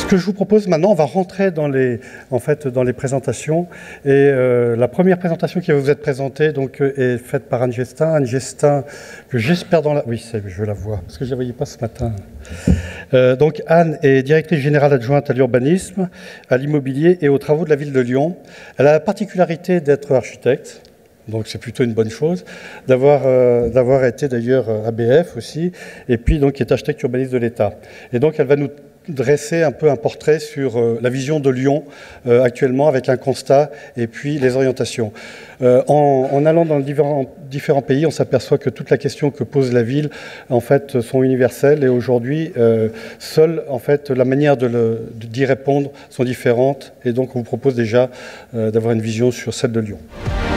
Ce que je vous propose maintenant, on va rentrer dans les présentations. Et la première présentation qui va vous être présentée est faite par Anne Gestin. Anne Gestin, que j'espère dans la... Oui, je la vois, parce que je ne la voyais pas ce matin. Donc Anne est directrice générale adjointe à l'urbanisme, à l'immobilier et aux travaux de la ville de Lyon. Elle a la particularité d'être architecte. Donc c'est plutôt une bonne chose, d'avoir été d'ailleurs ABF aussi, et puis donc qui est architecte urbaniste de l'État. Et donc elle va nous dresser un peu un portrait sur la vision de Lyon actuellement avec un constat et puis les orientations. En allant dans différents pays, on s'aperçoit que toute la question que pose la ville en fait sont universelles et aujourd'hui seule en fait la manière d'y répondre sont différentes et donc on vous propose déjà d'avoir une vision sur celle de Lyon.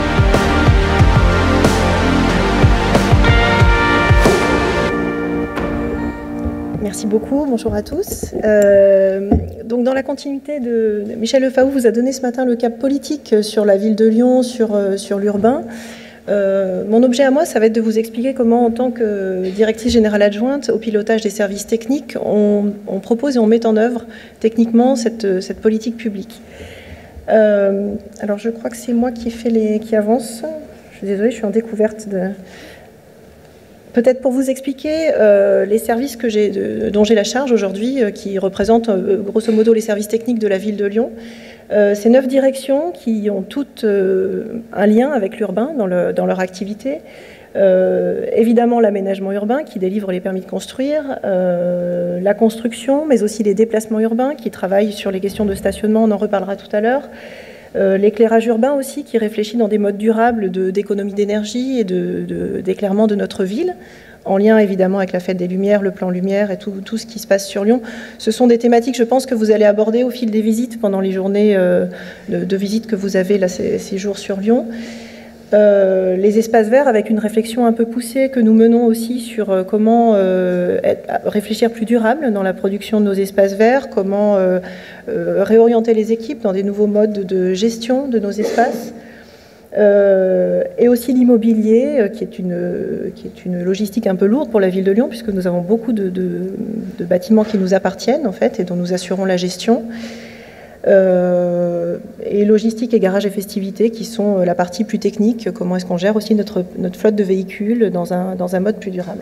Merci beaucoup, bonjour à tous. Donc dans la continuité de Michel Lefaou vous a donné ce matin le cap politique sur la ville de Lyon, sur l'urbain. Mon objet à moi, ça va être de vous expliquer comment, en tant que directrice générale adjointe au pilotage des services techniques, on propose et on met en œuvre techniquement cette politique publique. Alors je crois que c'est moi qui avance. Je suis désolée, je suis en découverte de... Peut-être pour vous expliquer les services dont j'ai la charge aujourd'hui, qui représentent grosso modo les services techniques de la ville de Lyon. Ces 9 directions qui ont toutes un lien avec l'urbain dans leur activité. Évidemment l'aménagement urbain qui délivre les permis de construire, la construction, mais aussi les déplacements urbains qui travaillent sur les questions de stationnement, on en reparlera tout à l'heure. L'éclairage urbain aussi, qui réfléchit dans des modes durables d'économie d'énergie et d'éclairement de notre ville, en lien évidemment avec la fête des Lumières, le plan Lumière et tout ce qui se passe sur Lyon. Ce sont des thématiques, je pense, que vous allez aborder au fil des visites, pendant les journées de visites que vous avez là, ces jours sur Lyon. Les espaces verts, avec une réflexion un peu poussée que nous menons aussi sur comment réfléchir plus durable dans la production de nos espaces verts, comment réorienter les équipes dans des nouveaux modes de gestion de nos espaces, et aussi l'immobilier, qui est une logistique un peu lourde pour la ville de Lyon, puisque nous avons beaucoup de bâtiments qui nous appartiennent en fait et dont nous assurons la gestion. Et logistique et garage et festivités qui sont la partie plus technique, comment est-ce qu'on gère aussi notre flotte de véhicules dans un mode plus durable.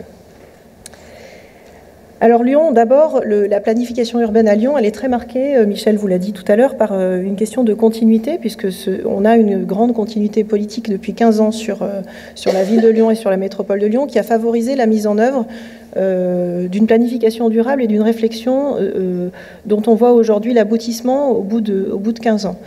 Alors Lyon, d'abord, la planification urbaine à Lyon, elle est très marquée, Michel vous l'a dit tout à l'heure, par une question de continuité, puisque on a une grande continuité politique depuis 15 ans sur la ville de Lyon et sur la métropole de Lyon, qui a favorisé la mise en œuvre d'une planification durable et d'une réflexion dont on voit aujourd'hui l'aboutissement au bout de 15 ans.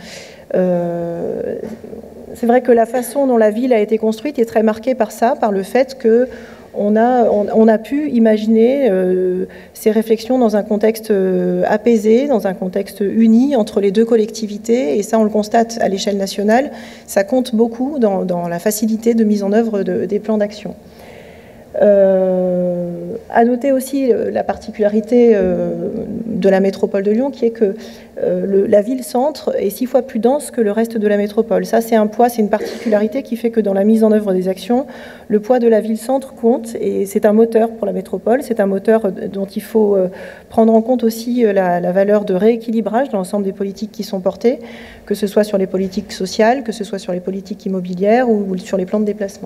C'est vrai que la façon dont la ville a été construite est très marquée par ça, par le fait que on a pu imaginer ces réflexions dans un contexte apaisé, dans un contexte uni entre les deux collectivités, et ça on le constate à l'échelle nationale, ça compte beaucoup dans la facilité de mise en œuvre des plans d'action. À noter aussi la particularité de la métropole de Lyon, qui est que la ville-centre est 6 fois plus dense que le reste de la métropole. Ça, c'est un poids, c'est une particularité qui fait que dans la mise en œuvre des actions, le poids de la ville-centre compte, et c'est un moteur pour la métropole, c'est un moteur dont il faut prendre en compte aussi la valeur de rééquilibrage dans l'ensemble des politiques qui sont portées, que ce soit sur les politiques sociales, que ce soit sur les politiques immobilières ou sur les plans de déplacement.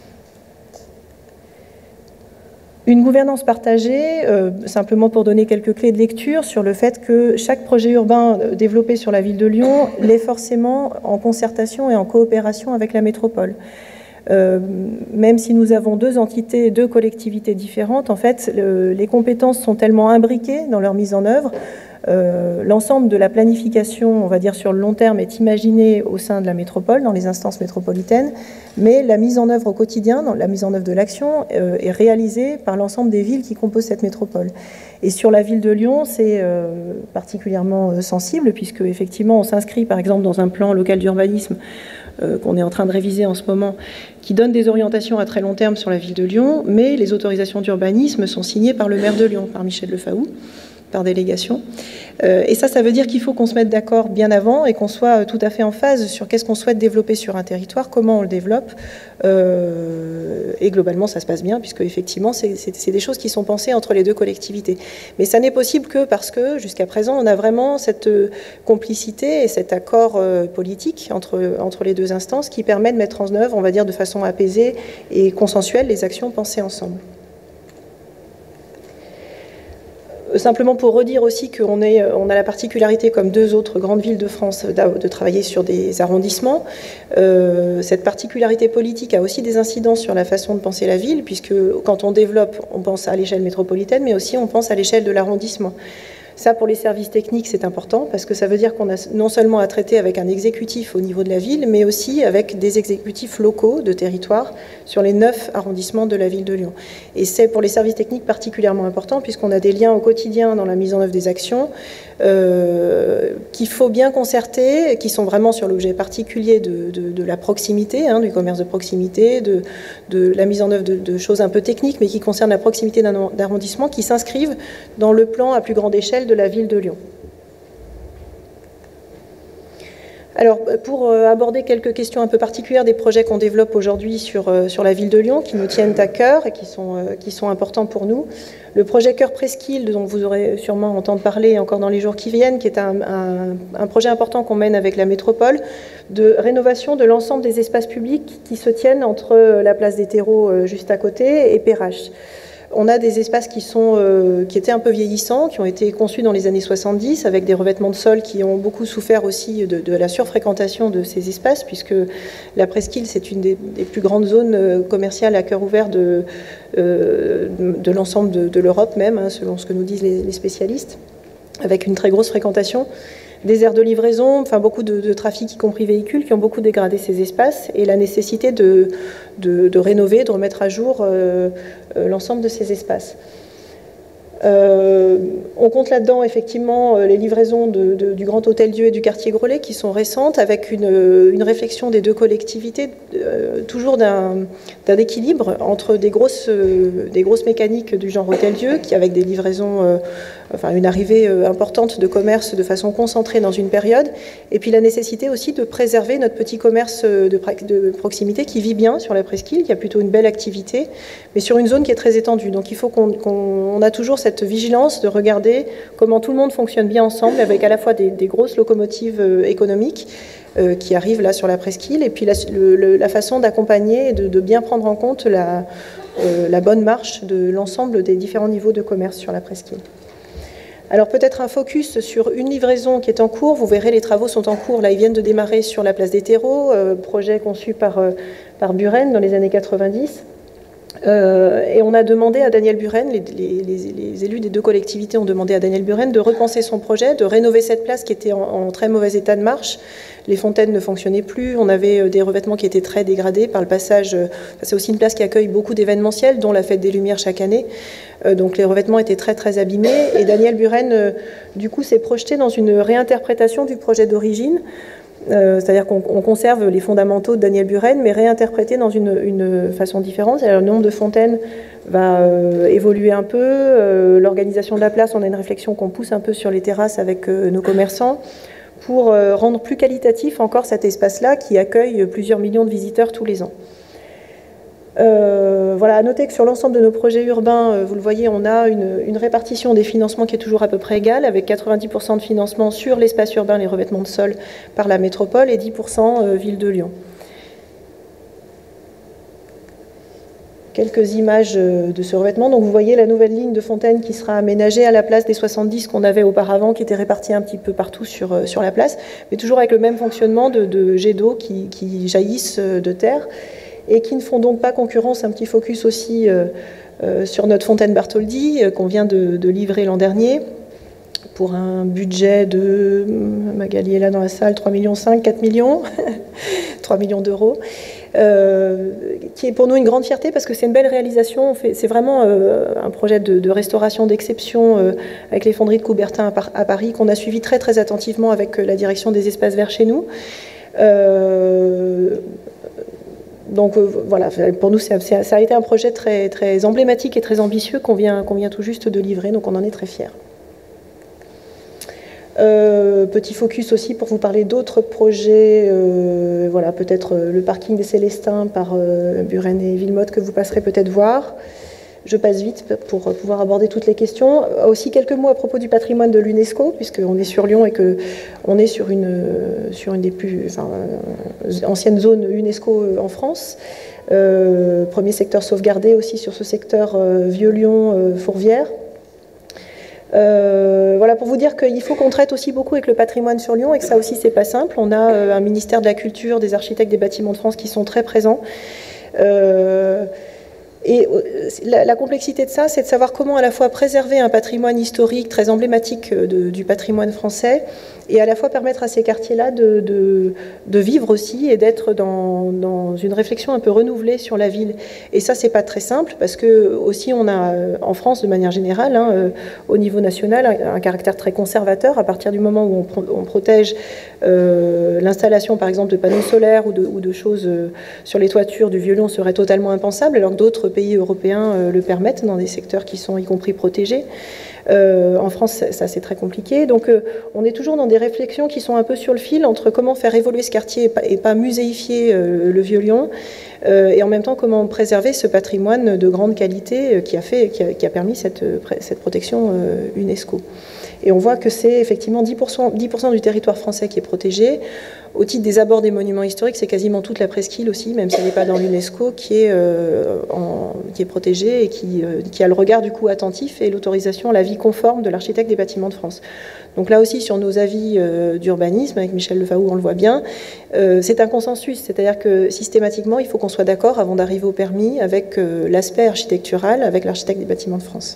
Une gouvernance partagée, simplement pour donner quelques clés de lecture sur le fait que chaque projet urbain développé sur la ville de Lyon l'est forcément en concertation et en coopération avec la métropole. Même si nous avons 2 entités, 2 collectivités différentes, en fait, les compétences sont tellement imbriquées dans leur mise en œuvre. L'ensemble de la planification, on va dire sur le long terme, est imaginé au sein de la métropole, dans les instances métropolitaines, mais la mise en œuvre au quotidien, la mise en œuvre de l'action, est réalisée par l'ensemble des villes qui composent cette métropole. Et sur la ville de Lyon, c'est particulièrement sensible, puisque effectivement on s'inscrit par exemple dans un plan local d'urbanisme qu'on est en train de réviser en ce moment, qui donne des orientations à très long terme sur la ville de Lyon, mais les autorisations d'urbanisme sont signées par le maire de Lyon, par Michel Lefaou. par délégation. Et ça veut dire qu'il faut qu'on se mette d'accord bien avant et qu'on soit tout à fait en phase sur qu'est-ce qu'on souhaite développer sur un territoire, comment on le développe. Et globalement, ça se passe bien, puisque effectivement, c'est des choses qui sont pensées entre les deux collectivités. Mais ça n'est possible que parce que, jusqu'à présent, on a vraiment cette complicité et cet accord politique entre les deux instances qui permet de mettre en œuvre, on va dire, de façon apaisée et consensuelle, les actions pensées ensemble. Simplement pour redire aussi qu'on a la particularité, comme deux autres grandes villes de France, de travailler sur des arrondissements. Cette particularité politique a aussi des incidences sur la façon de penser la ville, puisque quand on développe, on pense à l'échelle métropolitaine, mais aussi on pense à l'échelle de l'arrondissement. Ça, pour les services techniques, c'est important, parce que ça veut dire qu'on a non seulement à traiter avec un exécutif au niveau de la ville, mais aussi avec des exécutifs locaux de territoire sur les 9 arrondissements de la ville de Lyon. Et c'est pour les services techniques particulièrement important, puisqu'on a des liens au quotidien dans la mise en œuvre des actions, qu'il faut bien concerter, qui sont vraiment sur l'objet particulier de la proximité, du commerce de proximité, de la mise en œuvre de choses un peu techniques, mais qui concernent la proximité d'un arrondissement, qui s'inscrivent dans le plan à plus grande échelle de la ville de Lyon. Alors, pour aborder quelques questions un peu particulières des projets qu'on développe aujourd'hui sur la ville de Lyon, qui nous tiennent à cœur et qui sont importants pour nous, le projet Cœur Presqu'île, dont vous aurez sûrement entendu parler encore dans les jours qui viennent, qui est un projet important qu'on mène avec la métropole, de rénovation de l'ensemble des espaces publics qui se tiennent entre la place des Terreaux juste à côté et Perrache. On a des espaces qui étaient un peu vieillissants, qui ont été conçus dans les années 70, avec des revêtements de sol qui ont beaucoup souffert aussi de la surfréquentation de ces espaces, puisque la Presqu'île, c'est une des plus grandes zones commerciales à cœur ouvert de l'ensemble de l'Europe même, selon ce que nous disent les spécialistes, avec une très grosse fréquentation. Des aires de livraison, enfin beaucoup de trafic, y compris véhicules, qui ont beaucoup dégradé ces espaces, et la nécessité de rénover, de remettre à jour l'ensemble de ces espaces. On compte là-dedans effectivement les livraisons du Grand Hôtel-Dieu et du quartier Grolet qui sont récentes, avec une réflexion des deux collectivités, toujours d'un équilibre entre des grosses mécaniques du genre Hôtel-Dieu, qui avec des livraisons, une arrivée importante de commerce de façon concentrée dans une période, et puis la nécessité aussi de préserver notre petit commerce de proximité qui vit bien sur la Presqu'île, qui a plutôt une belle activité, mais sur une zone qui est très étendue. Donc il faut qu'on a toujours cette vigilance de regarder comment tout le monde fonctionne bien ensemble, avec à la fois des grosses locomotives économiques qui arrivent là sur la Presqu'île, et puis la façon d'accompagner et de bien prendre en compte la bonne marche de l'ensemble des différents niveaux de commerce sur la Presqu'île. Alors peut-être un focus sur une livraison qui est en cours. Vous verrez, les travaux sont en cours. Là, ils viennent de démarrer sur la place des Terreaux, projet conçu par Buren dans les années 90. Et on a demandé à Daniel Buren, les élus des deux collectivités ont demandé à Daniel Buren de repenser son projet, de rénover cette place qui était en très mauvais état de marche. Les fontaines ne fonctionnaient plus, on avait des revêtements qui étaient très dégradés par le passage. C'est aussi une place qui accueille beaucoup d'événementiels, dont la Fête des Lumières chaque année. Donc les revêtements étaient très très abîmés. Et Daniel Buren, du coup, s'est projeté dans une réinterprétation du projet d'origine. C'est-à-dire qu'on conserve les fondamentaux de Daniel Buren, mais réinterprétés dans une façon différente. Alors, le nombre de fontaines va évoluer un peu. L'organisation de la place, on a une réflexion qu'on pousse un peu sur les terrasses avec nos commerçants pour rendre plus qualitatif encore cet espace-là qui accueille plusieurs millions de visiteurs tous les ans. Voilà, à noter que sur l'ensemble de nos projets urbains, vous le voyez, on a une répartition des financements qui est toujours à peu près égale, avec 90% de financement sur l'espace urbain, les revêtements de sol par la métropole, et 10% ville de Lyon. Quelques images de ce revêtement. Donc vous voyez la nouvelle ligne de fontaine qui sera aménagée à la place des 70 qu'on avait auparavant, qui était répartie un petit peu partout sur la place, mais toujours avec le même fonctionnement de jets d'eau qui jaillissent de terre, et qui ne font donc pas concurrence. Un petit focus aussi sur notre fontaine Bartholdi qu'on vient de livrer l'an dernier pour un budget de, Magali est là dans la salle, 3,5 millions, 4 millions, 3 millions d'euros, qui est pour nous une grande fierté parce que c'est une belle réalisation. C'est vraiment un projet de restauration d'exception avec les fonderies de Coubertin à Paris qu'on a suivi très très attentivement avec la direction des espaces verts chez nous. Donc voilà, pour nous, ça a été un projet très, très emblématique et très ambitieux qu'on vient tout juste de livrer, donc on en est très fiers. Petit focus aussi pour vous parler d'autres projets, voilà, peut-être le parking des Célestins par Buren et Villemotte que vous passerez peut-être voir. Je passe vite pour pouvoir aborder toutes les questions. Aussi quelques mots à propos du patrimoine de l'UNESCO, puisqu'on est sur Lyon et qu'on est sur une des plus anciennes zones UNESCO en France. Premier secteur sauvegardé aussi sur ce secteur Vieux-Lyon, Fourvière. Voilà, pour vous dire qu'il faut qu'on traite aussi beaucoup avec le patrimoine sur Lyon et que ça aussi c'est pas simple. On a un ministère de la Culture, des architectes, des bâtiments de France qui sont très présents. Et la complexité de ça, c'est de savoir comment à la fois préserver un patrimoine historique très emblématique du patrimoine français et à la fois permettre à ces quartiers-là de vivre aussi et d'être dans une réflexion un peu renouvelée sur la ville. Et ça, c'est pas très simple parce que aussi on a en France, de manière générale, au niveau national, un caractère très conservateur à partir du moment où on protège l'installation, par exemple, de panneaux solaires ou de choses sur les toitures du Vieux-Lyon serait totalement impensable, alors que d'autres pays européens le permettent dans des secteurs qui sont y compris protégés. En France, ça c'est très compliqué. Donc on est toujours dans des réflexions qui sont un peu sur le fil entre comment faire évoluer ce quartier et pas muséifier le Vieux-Lyon, et en même temps comment préserver ce patrimoine de grande qualité qui a permis cette protection UNESCO. Et on voit que c'est effectivement 10% du territoire français qui est protégé. Au titre des abords des monuments historiques, c'est quasiment toute la presqu'île aussi, même si elle n'est pas dans l'UNESCO, qui est protégée et qui a le regard du coup attentif et l'autorisation à l'avis conforme de l'architecte des bâtiments de France. Donc là aussi, sur nos avis d'urbanisme, avec Michel Lefaou, on le voit bien, c'est un consensus, c'est-à-dire que systématiquement, il faut qu'on soit d'accord avant d'arriver au permis avec l'aspect architectural, avec l'architecte des bâtiments de France.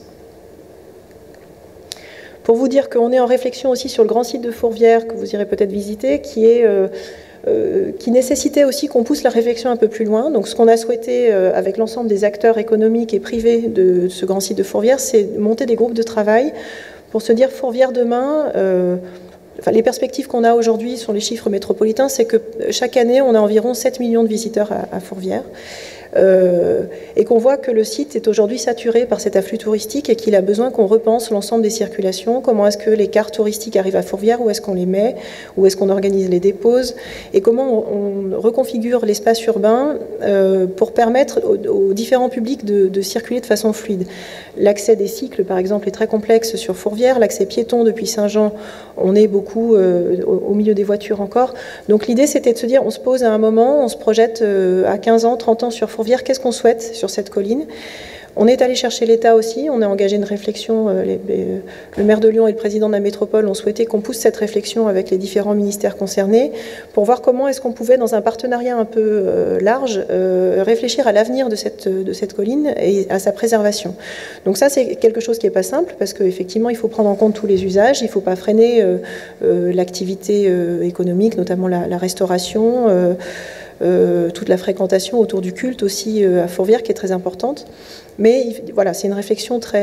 Pour vous dire qu'on est en réflexion aussi sur le grand site de Fourvière, que vous irez peut-être visiter, qui nécessitait aussi qu'on pousse la réflexion un peu plus loin. Donc ce qu'on a souhaité avec l'ensemble des acteurs économiques et privés de ce grand site de Fourvière, c'est monter des groupes de travail pour se dire Fourvière demain... les perspectives qu'on a aujourd'hui sur les chiffres métropolitains, c'est que chaque année, on a environ 7 millions de visiteurs à Fourvière. Et qu'on voit que le site est aujourd'hui saturé par cet afflux touristique et qu'il a besoin qu'on repense l'ensemble des circulations. Comment est-ce que les cars touristiques arrivent à Fourvière, où est-ce qu'on les met, où est-ce qu'on organise les déposes, et comment on reconfigure l'espace urbain pour permettre aux différents publics de circuler de façon fluide. L'accès des cycles, par exemple, est très complexe sur Fourvière. L'accès piéton depuis Saint-Jean, on est beaucoup au milieu des voitures encore. Donc l'idée, c'était de se dire, on se pose à un moment, on se projette à 15 ans, 30 ans sur Fourvière, qu'est-ce qu'on souhaite sur cette colline? On est allé chercher l'État aussi, on a engagé une réflexion, le maire de Lyon et le président de la métropole ont souhaité qu'on pousse cette réflexion avec les différents ministères concernés pour voir comment est-ce qu'on pouvait, dans un partenariat un peu large, réfléchir à l'avenir de cette colline et à sa préservation. Donc ça, c'est quelque chose qui n'est pas simple parce qu'effectivement, il faut prendre en compte tous les usages, il ne faut pas freiner l'activité économique, notamment la restauration, toute la fréquentation autour du culte aussi à Fourvière qui est très importante. Mais voilà, c'est une réflexion très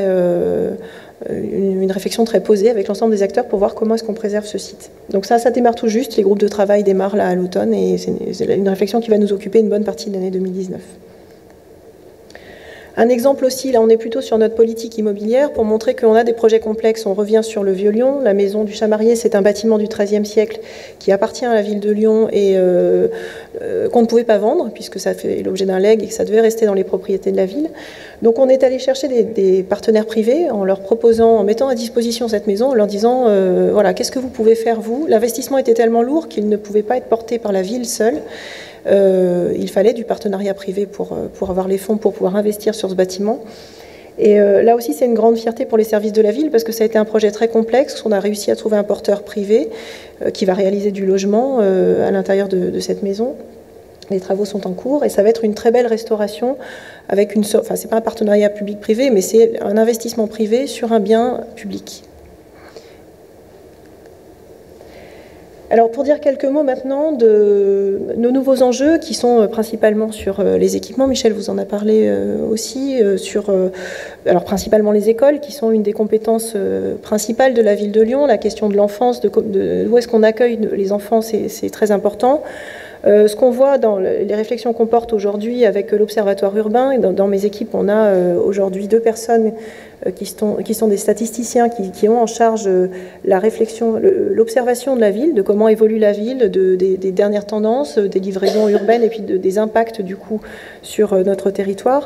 posée avec l'ensemble des acteurs pour voir comment est-ce qu'on préserve ce site. Donc ça démarre tout juste, les groupes de travail démarrent là à l'automne et c'est une réflexion qui va nous occuper une bonne partie de l'année 2019. Un exemple aussi, là on est plutôt sur notre politique immobilière pour montrer qu'on a des projets complexes. On revient sur le Vieux-Lyon. La maison du Chamarié, c'est un bâtiment du XIIIe siècle qui appartient à la ville de Lyon et qu'on ne pouvait pas vendre puisque ça fait l'objet d'un legs et que ça devait rester dans les propriétés de la ville. Donc on est allé chercher des partenaires privés en leur proposant, en mettant à disposition cette maison, en leur disant voilà, qu'est-ce que vous pouvez faire vous? L'investissement était tellement lourd qu'il ne pouvait pas être porté par la ville seule. Il fallait du partenariat privé pour avoir les fonds pour pouvoir investir sur ce bâtiment. Et là aussi, c'est une grande fierté pour les services de la ville parce que ça a été un projet très complexe. On a réussi à trouver un porteur privé qui va réaliser du logement à l'intérieur de cette maison. Les travaux sont en cours et ça va être une très belle restauration avec une sorte, enfin c'est pas un partenariat public-privé, mais c'est un investissement privé sur un bien public. Alors pour dire quelques mots maintenant de nos nouveaux enjeux qui sont principalement sur les équipements, Michel vous en a parlé aussi, alors principalement les écoles qui sont une des compétences principales de la ville de Lyon, la question de l'enfance, où est-ce qu'on accueille les enfants, c'est très important. Ce qu'on voit dans les réflexions qu'on porte aujourd'hui avec l'Observatoire urbain, et dans mes équipes, on a aujourd'hui 2 personnes qui sont des statisticiens qui ont en charge la réflexion, l'observation de la ville, de comment évolue la ville, des dernières tendances, des livraisons urbaines et puis des impacts du coup sur notre territoire.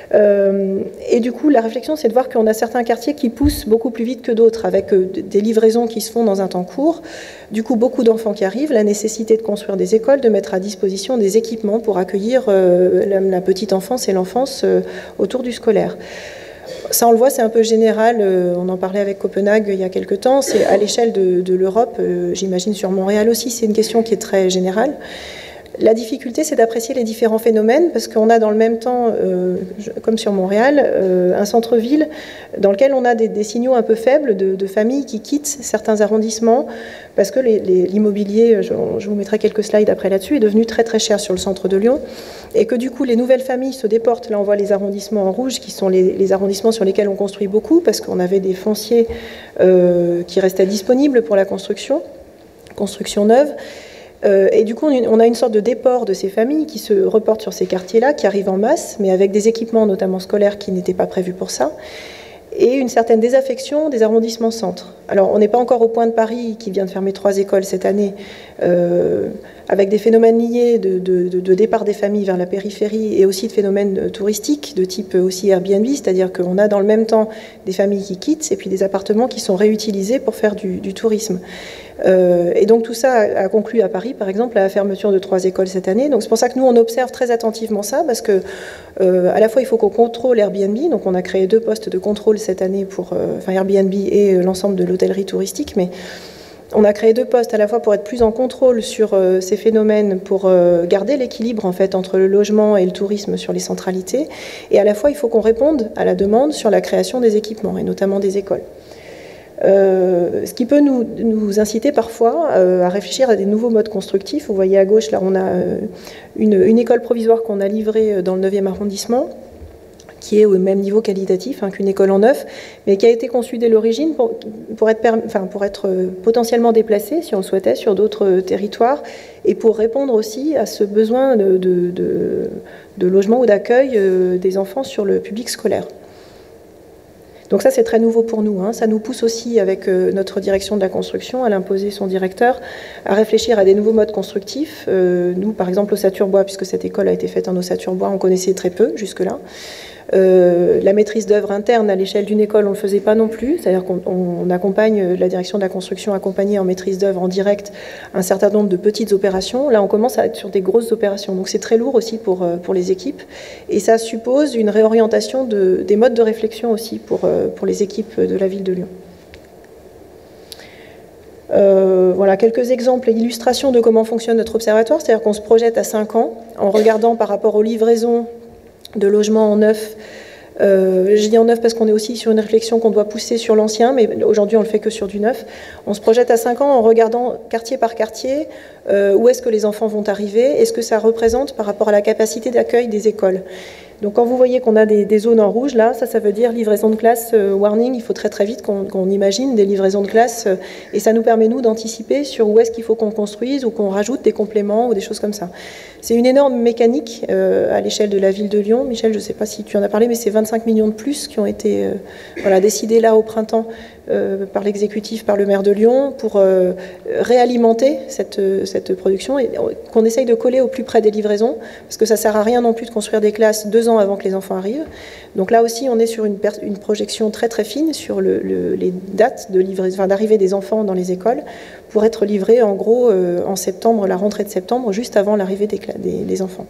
Et du coup, la réflexion, c'est de voir qu'on a certains quartiers qui poussent beaucoup plus vite que d'autres, avec des livraisons qui se font dans un temps court. Du coup, beaucoup d'enfants qui arrivent, la nécessité de construire des écoles, de mettre à disposition des équipements pour accueillir la petite enfance et l'enfance autour du scolaire. Ça, on le voit, c'est un peu général. On en parlait avec Copenhague il y a quelques temps. C'est à l'échelle de l'Europe, j'imagine sur Montréal aussi, c'est une question qui est très générale. La difficulté, c'est d'apprécier les différents phénomènes, parce qu'on a dans le même temps, comme sur Montréal, un centre-ville dans lequel on a des signaux un peu faibles de familles qui quittent certains arrondissements, parce que l'immobilier, je vous mettrai quelques slides après là-dessus, est devenu très très cher sur le centre de Lyon, et que du coup les nouvelles familles se déportent. Là on voit les arrondissements en rouge, qui sont les arrondissements sur lesquels on construit beaucoup, parce qu'on avait des fonciers qui restaient disponibles pour la construction neuve. Et du coup, on a une sorte de déport de ces familles qui se reportent sur ces quartiers-là, qui arrivent en masse, mais avec des équipements, notamment scolaires, qui n'étaient pas prévus pour ça, et une certaine désaffection des arrondissements centres. Alors, on n'est pas encore au point de Paris, qui vient de fermer 3 écoles cette année, avec des phénomènes liés de départ des familles vers la périphérie, et aussi de phénomènes touristiques, de type aussi Airbnb, c'est-à-dire qu'on a dans le même temps des familles qui quittent, et puis des appartements qui sont réutilisés pour faire du tourisme. Et donc tout ça a conclu à Paris, par exemple, à la fermeture de 3 écoles cette année. Donc c'est pour ça que nous, on observe très attentivement ça, parce que à la fois, il faut qu'on contrôle Airbnb. Donc on a créé 2 postes de contrôle cette année pour Airbnb et l'ensemble de l'hôtellerie touristique. Mais on a créé 2 postes à la fois pour être plus en contrôle sur ces phénomènes, pour garder l'équilibre en fait entre le logement et le tourisme sur les centralités. Et à la fois, il faut qu'on réponde à la demande sur la création des équipements, et notamment des écoles. Ce qui peut nous inciter parfois à réfléchir à des nouveaux modes constructifs. Vous voyez à gauche, là, on a une école provisoire qu'on a livrée dans le 9e arrondissement, qui est au même niveau qualitatif qu'une école en neuf, mais qui a été conçue dès l'origine pour être potentiellement déplacée, si on le souhaitait, sur d'autres territoires, et pour répondre aussi à ce besoin de logement ou d'accueil des enfants sur le public scolaire. Donc ça, c'est très nouveau pour nous. Ça nous pousse aussi, avec notre direction de la construction, à l'imposer son directeur, à réfléchir à des nouveaux modes constructifs. Nous, par exemple, ossature-bois, puisque cette école a été faite en ossature-bois, on connaissait très peu jusque-là. La maîtrise d'œuvre interne à l'échelle d'une école, on ne le faisait pas non plus. C'est-à-dire qu'on accompagne, la direction de la construction accompagnée en maîtrise d'œuvre en direct un certain nombre de petites opérations. Là, on commence à être sur des grosses opérations. Donc c'est très lourd aussi pour les équipes. Et ça suppose une réorientation des modes de réflexion aussi pour les équipes de la ville de Lyon. Voilà quelques exemples et illustrations de comment fonctionne notre observatoire. C'est-à-dire qu'on se projette à 5 ans en regardant par rapport aux livraisons de logements en neuf. Je dis en neuf parce qu'on est aussi sur une réflexion qu'on doit pousser sur l'ancien, mais aujourd'hui on le fait que sur du neuf. On se projette à 5 ans en regardant quartier par quartier où est-ce que les enfants vont arriver, et ce que ça représente par rapport à la capacité d'accueil des écoles. Donc quand vous voyez qu'on a des zones en rouge, là, ça veut dire livraison de classe, warning, il faut très très vite qu'on imagine des livraisons de classe, et ça nous permet, nous, d'anticiper sur où est-ce qu'il faut qu'on construise ou qu'on rajoute des compléments ou des choses comme ça. C'est une énorme mécanique à l'échelle de la ville de Lyon. Michel, je ne sais pas si tu en as parlé, mais c'est 25 millions de plus qui ont été décidés là au printemps par l'exécutif, par le maire de Lyon, pour réalimenter cette production, et qu'on essaye de coller au plus près des livraisons, parce que ça ne sert à rien non plus de construire des classes 2 ans avant que les enfants arrivent. Donc là aussi, on est sur une projection très très fine sur les dates d'arrivée des enfants dans les écoles, pour être livrés en gros en septembre, la rentrée de septembre, juste avant l'arrivée des enfants.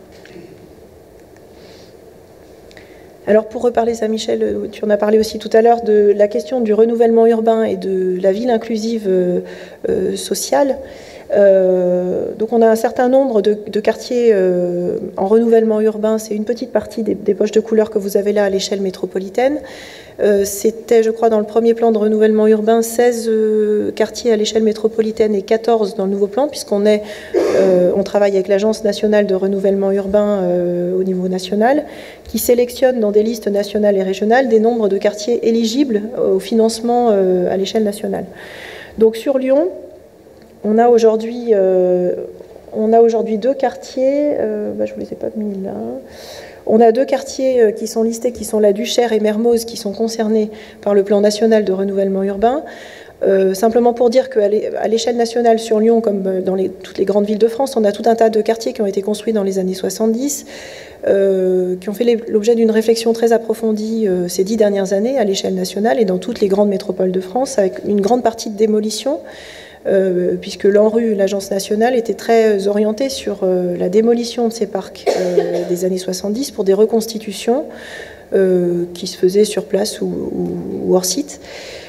Alors pour reparler, ça Michel, tu en as parlé aussi tout à l'heure, de la question du renouvellement urbain et de la ville inclusive sociale. Donc on a un certain nombre de quartiers en renouvellement urbain. C'est une petite partie des poches de couleurs que vous avez là à l'échelle métropolitaine. C'était, je crois, dans le premier plan de renouvellement urbain, 16 quartiers à l'échelle métropolitaine et 14 dans le nouveau plan, on travaille avec l'Agence nationale de renouvellement urbain au niveau national, qui sélectionne dans des listes nationales et régionales des nombres de quartiers éligibles au financement à l'échelle nationale. Donc sur Lyon, on a aujourd'hui 2 quartiers, je ne vous les ai pas mis là. On a 2 quartiers qui sont listés, qui sont la Duchère et Mermoz, qui sont concernés par le plan national de renouvellement urbain. Simplement pour dire qu'à l'échelle nationale sur Lyon, comme dans toutes les grandes villes de France, on a tout un tas de quartiers qui ont été construits dans les années 70, qui ont fait l'objet d'une réflexion très approfondie ces 10 dernières années à l'échelle nationale et dans toutes les grandes métropoles de France, avec une grande partie de démolition, puisque l'ANRU, l'Agence nationale, était très orientée sur la démolition de ces parcs des années 70 pour des reconstitutions qui se faisaient sur place ou hors site.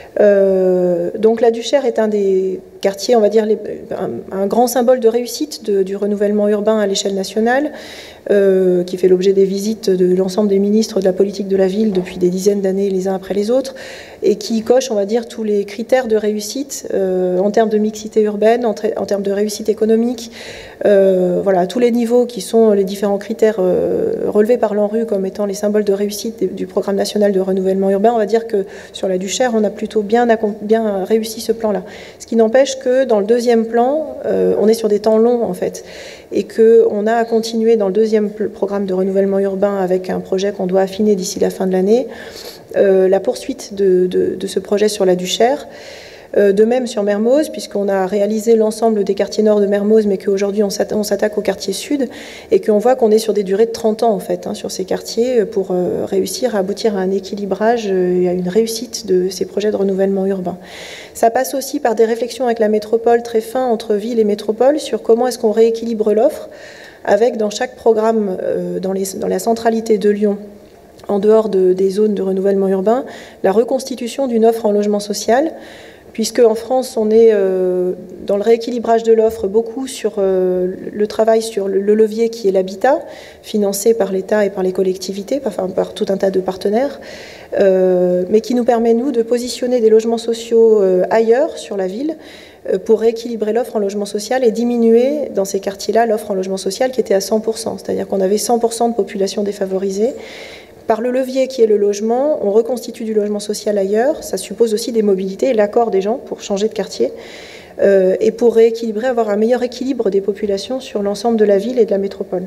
Donc la Duchère est un des quartiers, on va dire, un grand symbole de réussite du renouvellement urbain à l'échelle nationale, qui fait l'objet des visites de l'ensemble des ministres de la politique de la ville depuis des dizaines d'années les uns après les autres, et qui coche, on va dire, tous les critères de réussite en termes de mixité urbaine, en termes de réussite économique, voilà, à tous les niveaux qui sont les différents critères relevés par l'ANRU comme étant les symboles de réussite du programme national de renouvellement urbain. On va dire que sur la Duchère, on a plutôt bien réussi ce plan-là. Ce qui n'empêche que dans le deuxième plan, on est sur des temps longs en fait, et qu'on a à continuer dans le deuxième programme de renouvellement urbain avec un projet qu'on doit affiner d'ici la fin de l'année, la poursuite de ce projet sur la Duchère. De même sur Mermoz, puisqu'on a réalisé l'ensemble des quartiers nord de Mermoz, mais qu'aujourd'hui on s'attaque au quartier sud, et qu'on voit qu'on est sur des durées de 30 ans en fait, hein, sur ces quartiers, pour réussir à aboutir à un équilibrage et à une réussite de ces projets de renouvellement urbain. Ça passe aussi par des réflexions avec la métropole très fin entre ville et métropole sur comment est-ce qu'on rééquilibre l'offre, avec dans chaque programme, dans la centralité de Lyon, en dehors des zones de renouvellement urbain, la reconstitution d'une offre en logement social, puisque en France, on est dans le rééquilibrage de l'offre beaucoup sur le travail sur le levier qui est l'habitat, financé par l'État et par les collectivités, enfin par tout un tas de partenaires, mais qui nous permet, nous, de positionner des logements sociaux ailleurs sur la ville pour rééquilibrer l'offre en logement social et diminuer dans ces quartiers-là l'offre en logement social qui était à 100%, c'est-à-dire qu'on avait 100% de population défavorisée. Par le levier qui est le logement, on reconstitue du logement social ailleurs. Ça suppose aussi des mobilités et l'accord des gens pour changer de quartier et pour rééquilibrer, avoir un meilleur équilibre des populations sur l'ensemble de la ville et de la métropole.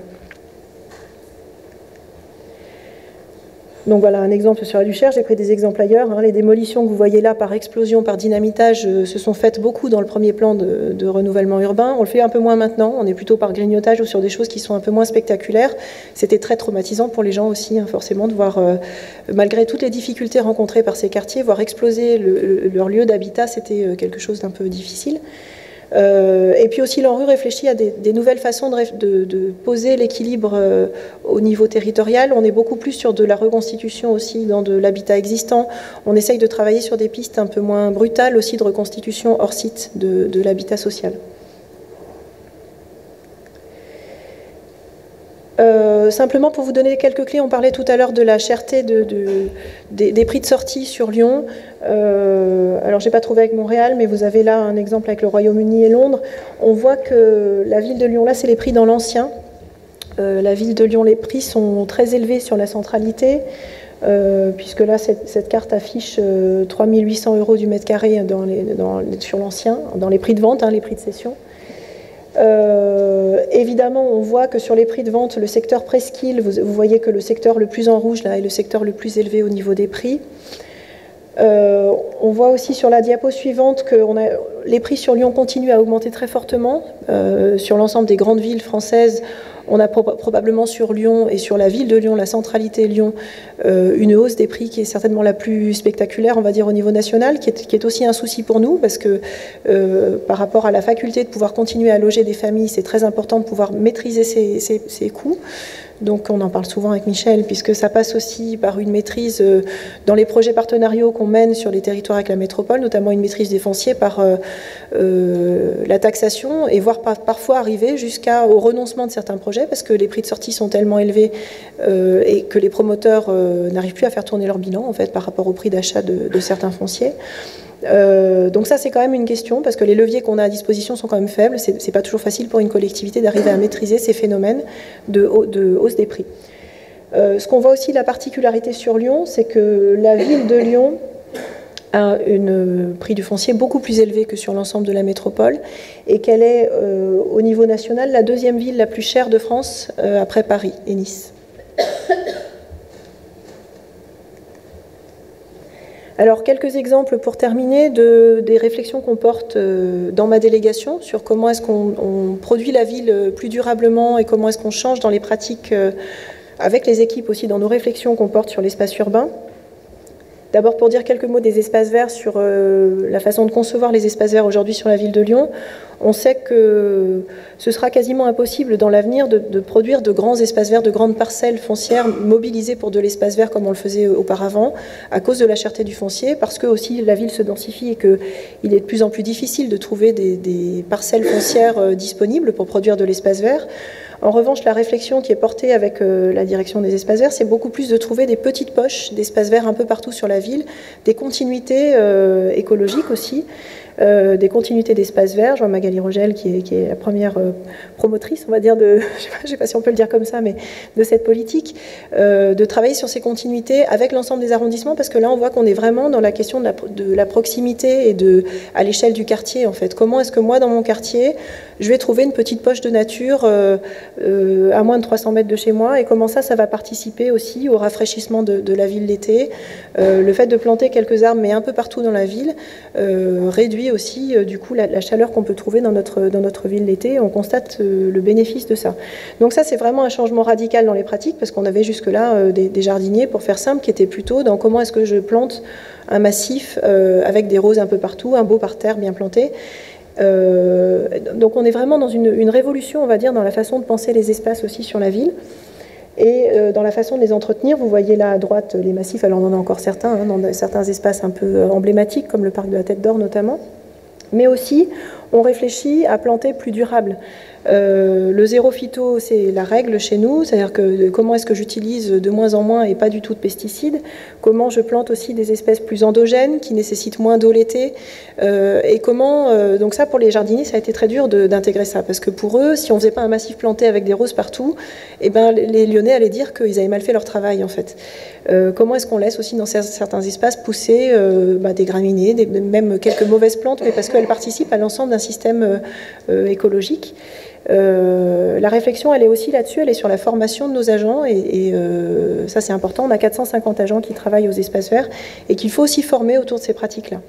Donc voilà un exemple sur la Duchère, j'ai pris des exemples ailleurs. Hein. Les démolitions que vous voyez là par explosion, par dynamitage, se sont faites beaucoup dans le premier plan de renouvellement urbain. On le fait un peu moins maintenant, on est plutôt par grignotage ou sur des choses qui sont un peu moins spectaculaires. C'était très traumatisant pour les gens aussi, hein, forcément, de voir, malgré toutes les difficultés rencontrées par ces quartiers, voir exploser leur lieu d'habitat, c'était quelque chose d'un peu difficile. Et puis aussi l'ANRU réfléchit à des nouvelles façons de poser l'équilibre au niveau territorial. On est beaucoup plus sur de la reconstitution aussi dans de l'habitat existant. On essaye de travailler sur des pistes un peu moins brutales aussi de reconstitution hors site de l'habitat social. Simplement pour vous donner quelques clés, on parlait tout à l'heure de la cherté des prix de sortie sur Lyon. Alors je n'ai pas trouvé avec Montréal, mais vous avez là un exemple avec le Royaume-Uni et Londres. On voit que la ville de Lyon, là c'est les prix dans l'ancien. La ville de Lyon, les prix sont très élevés sur la centralité, puisque là cette carte affiche 3 800 € du mètre carré sur l'ancien, dans les prix de vente, hein, les prix de cession. Évidemment, on voit que sur les prix de vente, le secteur presqu'île, vous voyez que le secteur le plus en rouge là est le secteur le plus élevé au niveau des prix. On voit aussi sur la diapo suivante que les prix sur Lyon continuent à augmenter très fortement. Sur l'ensemble des grandes villes françaises, on a probablement sur Lyon et sur la ville de Lyon, la centralité Lyon, une hausse des prix qui est certainement la plus spectaculaire, on va dire, au niveau national, qui est aussi un souci pour nous, parce que par rapport à la faculté de pouvoir continuer à loger des familles, c'est très important de pouvoir maîtriser ces coûts. Donc on en parle souvent avec Michel, puisque ça passe aussi par une maîtrise dans les projets partenariaux qu'on mène sur les territoires avec la métropole, notamment une maîtrise des fonciers par la taxation, et voire parfois arriver jusqu'au renoncement de certains projets, parce que les prix de sortie sont tellement élevés et que les promoteurs n'arrivent plus à faire tourner leur bilan en fait, par rapport au prix d'achat de certains fonciers. Donc ça c'est quand même une question, parce que les leviers qu'on a à disposition sont quand même faibles. C'est pas toujours facile pour une collectivité d'arriver à maîtriser ces phénomènes de hausse des prix. Ce qu'on voit aussi, la particularité sur Lyon, c'est que la ville de Lyon a un prix du foncier beaucoup plus élevé que sur l'ensemble de la métropole, et qu'elle est au niveau national la deuxième ville la plus chère de France après Paris et Nice. Alors, quelques exemples pour terminer des réflexions qu'on porte dans ma délégation sur comment est-ce qu'on produit la ville plus durablement et comment est-ce qu'on change dans les pratiques avec les équipes aussi dans nos réflexions qu'on porte sur l'espace urbain. D'abord, pour dire quelques mots des espaces verts, sur la façon de concevoir les espaces verts aujourd'hui sur la ville de Lyon. On sait que ce sera quasiment impossible dans l'avenir de produire de grands espaces verts, de grandes parcelles foncières mobilisées pour de l'espace vert comme on le faisait auparavant, à cause de la cherté du foncier, parce que aussi la ville se densifie et qu'il est de plus en plus difficile de trouver des parcelles foncières disponibles pour produire de l'espace vert. En revanche, la réflexion qui est portée avec la direction des espaces verts, c'est beaucoup plus de trouver des petites poches d'espaces verts un peu partout sur la ville, des continuités écologiques aussi, des continuités d'espaces verts. Je vois Magali Rogel qui est la première promotrice, on va dire, je sais pas si on peut le dire comme ça, mais de cette politique, de travailler sur ces continuités avec l'ensemble des arrondissements, parce que là, on voit qu'on est vraiment dans la question de la proximité et à l'échelle du quartier, en fait. Comment est-ce que moi, dans mon quartier, je vais trouver une petite poche de nature à moins de 300 mètres de chez moi, et comment ça va participer aussi au rafraîchissement de la ville l'été. Le fait de planter quelques arbres, mais un peu partout dans la ville, réduit aussi du coup la chaleur qu'on peut trouver dans notre ville l'été. On constate le bénéfice de ça. Donc ça, c'est vraiment un changement radical dans les pratiques, parce qu'on avait jusque-là des jardiniers, pour faire simple, qui étaient plutôt dans comment est-ce que je plante un massif avec des roses un peu partout, un beau parterre bien planté. Donc on est vraiment dans une révolution, on va dire, dans la façon de penser les espaces aussi sur la ville et dans la façon de les entretenir. Vous voyez là à droite les massifs, alors on en a encore certains, dans certains espaces un peu emblématiques comme le parc de la Tête d'Or notamment, mais aussi on réfléchit à planter plus durable. Le zéro phyto, c'est la règle chez nous, c'est-à-dire que comment est-ce que j'utilise de moins en moins et pas du tout de pesticides, comment je plante aussi des espèces plus endogènes qui nécessitent moins d'eau l'été, et comment, donc ça pour les jardiniers ça a été très dur d'intégrer ça, parce que pour eux, si on faisait pas un massif planté avec des roses partout, eh ben, les Lyonnais allaient dire qu'ils avaient mal fait leur travail en fait. Comment est-ce qu'on laisse aussi dans certains espaces pousser des graminées, même quelques mauvaises plantes, mais parce qu'elles participent à l'ensemble d'un système écologique. La réflexion, elle est aussi là-dessus, elle est sur la formation de nos agents, et ça c'est important. On a 450 agents qui travaillent aux espaces verts et qu'il faut aussi former autour de ces pratiques-là.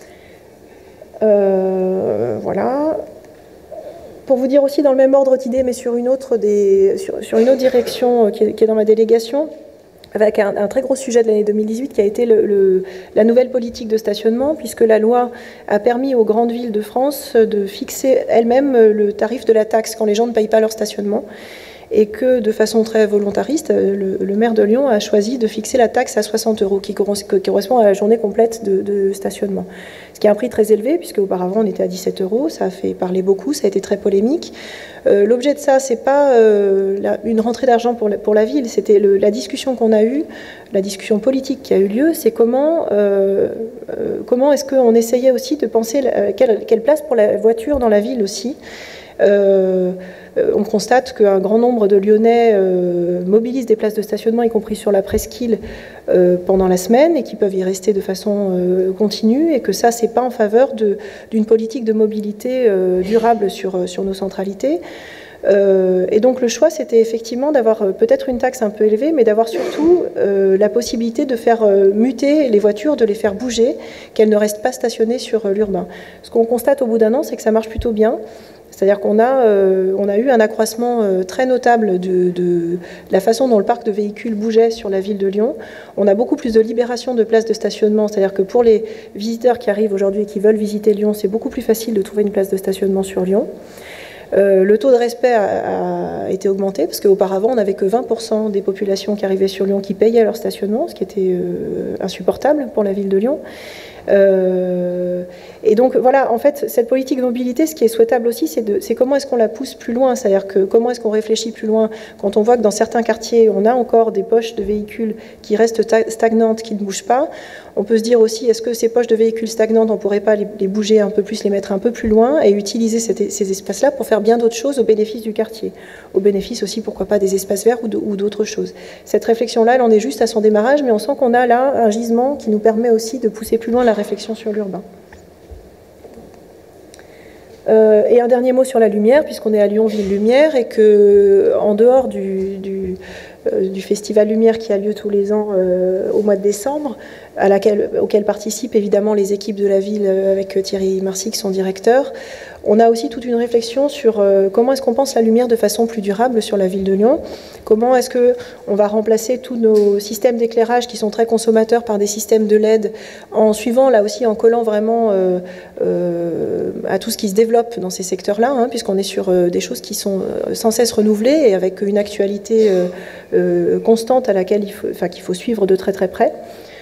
Voilà. Pour vous dire aussi dans le même ordre d'idées, mais sur une autre direction qui est dans ma délégation, avec un très gros sujet de l'année 2018 qui a été la nouvelle politique de stationnement, puisque la loi a permis aux grandes villes de France de fixer elles-mêmes le tarif de la taxe quand les gens ne payent pas leur stationnement, et que de façon très volontariste, le maire de Lyon a choisi de fixer la taxe à 60 €, qui correspond à la journée complète de stationnement. Ce qui est un prix très élevé, puisque auparavant on était à 17 €, ça a fait parler beaucoup, ça a été très polémique. L'objet de ça, c'est pas une rentrée d'argent pour la ville, c'était la discussion qu'on a eue, la discussion politique qui a eu lieu, c'est comment est-ce qu'on essayait aussi de penser quelle place pour la voiture dans la ville aussi. On constate qu'un grand nombre de Lyonnais mobilisent des places de stationnement, y compris sur la presqu'île, pendant la semaine, et qui peuvent y rester de façon continue, et que ça, c'est pas en faveur d'une politique de mobilité durable sur nos centralités. Et donc le choix, c'était effectivement d'avoir peut-être une taxe un peu élevée, mais d'avoir surtout la possibilité de faire muter les voitures, de les faire bouger, qu'elles ne restent pas stationnées sur l'urbain. Ce qu'on constate au bout d'un an, c'est que ça marche plutôt bien. C'est-à-dire qu'on a eu un accroissement très notable de la façon dont le parc de véhicules bougeait sur la ville de Lyon. On a beaucoup plus de libération de places de stationnement, c'est-à-dire que pour les visiteurs qui arrivent aujourd'hui et qui veulent visiter Lyon, c'est beaucoup plus facile de trouver une place de stationnement sur Lyon. Le taux de respect a été augmenté, parce qu'auparavant, on n'avait que 20% des populations qui arrivaient sur Lyon qui payaient leur stationnement, ce qui était insupportable pour la ville de Lyon. Et donc voilà, en fait, cette politique de mobilité, ce qui est souhaitable aussi, c'est comment est-ce qu'on la pousse plus loin, c'est-à-dire que comment est-ce qu'on réfléchit plus loin quand on voit que dans certains quartiers, on a encore des poches de véhicules qui restent stagnantes, qui ne bougent pas. On peut se dire aussi, est-ce que ces poches de véhicules stagnantes, on ne pourrait pas les bouger un peu plus, les mettre un peu plus loin et utiliser ces espaces-là pour faire bien d'autres choses au bénéfice du quartier, au bénéfice aussi, pourquoi pas, des espaces verts ou d'autres choses. Cette réflexion-là, elle en est juste à son démarrage, mais on sent qu'on a là un gisement qui nous permet aussi de pousser plus loin la réflexion sur l'urbain. Et un dernier mot sur la lumière, puisqu'on est à Lyon Ville Lumière, et que en dehors du Festival Lumière qui a lieu tous les ans au mois de décembre, auquel participent évidemment les équipes de la ville avec Thierry Marcic, son directeur. On a aussi toute une réflexion sur comment est-ce qu'on pense la lumière de façon plus durable sur la ville de Lyon. Comment est-ce qu'on va remplacer tous nos systèmes d'éclairage qui sont très consommateurs par des systèmes de LED, en suivant là aussi, en collant vraiment à tout ce qui se développe dans ces secteurs-là, hein, puisqu'on est sur des choses qui sont sans cesse renouvelées et avec une actualité constante à laquelle qu'il faut suivre de très très près.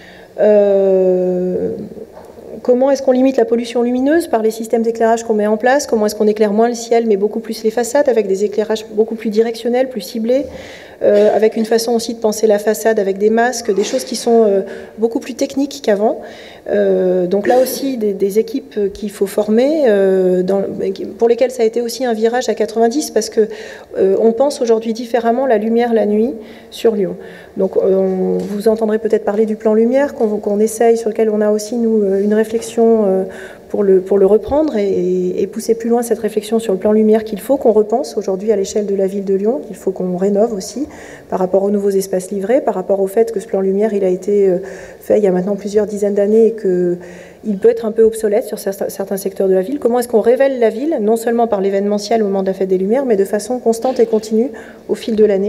Comment est-ce qu'on limite la pollution lumineuse par les systèmes d'éclairage qu'on met en place? Comment est-ce qu'on éclaire moins le ciel mais beaucoup plus les façades avec des éclairages beaucoup plus directionnels, plus ciblés, avec une façon aussi de penser la façade avec des masques, des choses qui sont beaucoup plus techniques qu'avant. Donc là aussi des équipes qu'il faut former, pour lesquelles ça a été aussi un virage à 90 parce que on pense aujourd'hui différemment la lumière la nuit sur Lyon. Donc vous entendrez peut-être parler du plan lumière qu'on essaye, sur lequel on a aussi nous une réflexion pour le reprendre et pousser plus loin cette réflexion sur le plan lumière qu'il faut qu'on repense aujourd'hui à l'échelle de la ville de Lyon, qu'il faut qu'on rénove aussi par rapport aux nouveaux espaces livrés, par rapport au fait que ce plan lumière il a été fait il y a maintenant plusieurs dizaines d'années et qu'il peut être un peu obsolète sur certains secteurs de la ville. Comment est-ce qu'on révèle la ville, non seulement par l'événementiel au moment de la fête des Lumières, mais de façon constante et continue au fil de l'année.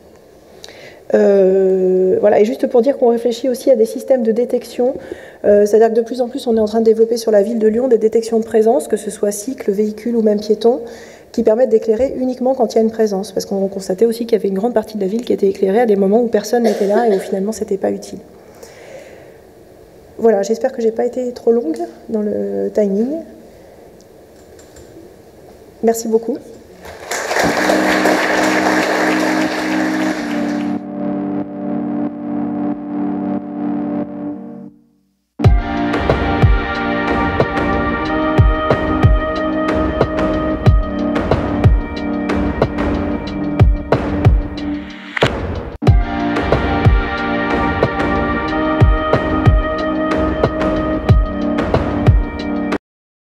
Voilà, et juste pour dire qu'on réfléchit aussi à des systèmes de détection, c'est-à-dire que de plus en plus on est en train de développer sur la ville de Lyon des détections de présence, que ce soit cycle, véhicule ou même piéton, qui permettent d'éclairer uniquement quand il y a une présence, parce qu'on constatait aussi qu'il y avait une grande partie de la ville qui était éclairée à des moments où personne n'était là et où finalement c'était pas utile. Voilà, j'espère que j'ai pas été trop longue dans le timing. Merci beaucoup.